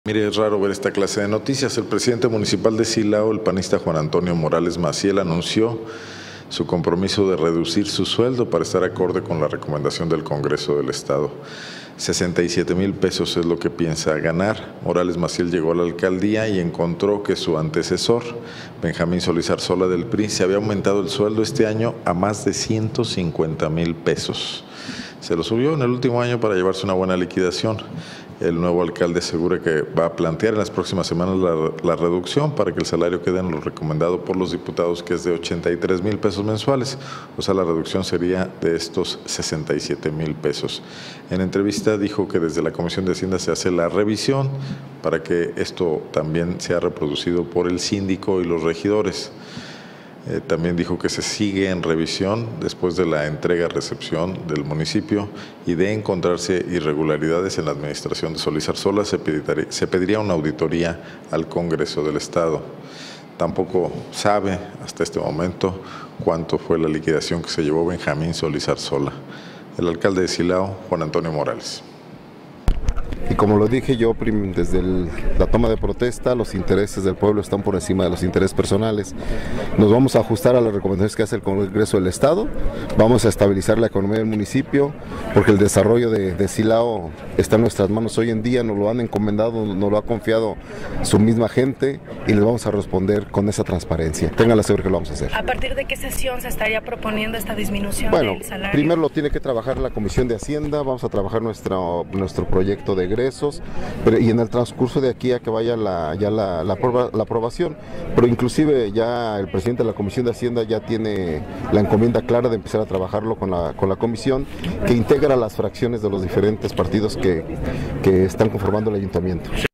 Mire, es raro ver esta clase de noticias. El presidente municipal de Silao, el panista Juan Antonio Morales Maciel, anunció su compromiso de reducir su sueldo para estar acorde con la recomendación del Congreso del Estado. 67,000 pesos es lo que piensa ganar. Morales Maciel llegó a la alcaldía y encontró que su antecesor, Benjamín Solís Arzola del PRI, se había aumentado el sueldo este año a más de 150,000 pesos. Se lo subió en el último año para llevarse una buena liquidación. El nuevo alcalde asegura que va a plantear en las próximas semanas la reducción para que el salario quede en lo recomendado por los diputados, que es de 83,000 pesos mensuales. O sea, la reducción sería de estos 67,000 pesos. En entrevista dijo que desde la Comisión de Hacienda se hace la revisión para que esto también sea reproducido por el síndico y los regidores. También dijo que se sigue en revisión después de la entrega-recepción del municipio y de encontrarse irregularidades en la administración de Solís Arzola, se pediría una auditoría al Congreso del Estado. Tampoco sabe hasta este momento cuánto fue la liquidación que se llevó Benjamín Solís Arzola. El alcalde de Silao, Juan Antonio Morales. Y como lo dije yo, desde la toma de protesta, los intereses del pueblo están por encima de los intereses personales. Nos vamos a ajustar a las recomendaciones que hace el Congreso del Estado, vamos a estabilizar la economía del municipio, porque el desarrollo de Silao está en nuestras manos hoy en día, nos lo han encomendado, nos lo ha confiado su misma gente y les vamos a responder con esa transparencia. Tengan la seguridad que lo vamos a hacer. ¿A partir de qué sesión se estaría proponiendo esta disminución del salario? Primero lo tiene que trabajar la Comisión de Hacienda, vamos a trabajar nuestro proyecto de egresos, y en el transcurso de aquí a que vaya la aprobación, pero inclusive ya el presidente de la Comisión de Hacienda ya tiene la encomienda clara de empezar a trabajarlo con la comisión que integra las fracciones de los diferentes partidos que están conformando el ayuntamiento.